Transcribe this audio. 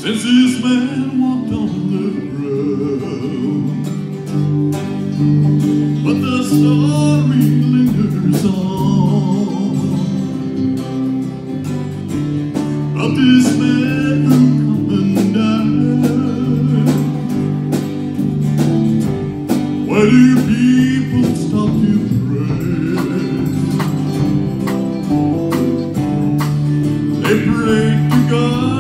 since this man walked on the ground. But the story lingers on about this man who come and died. Why do people stop to pray? They pray to God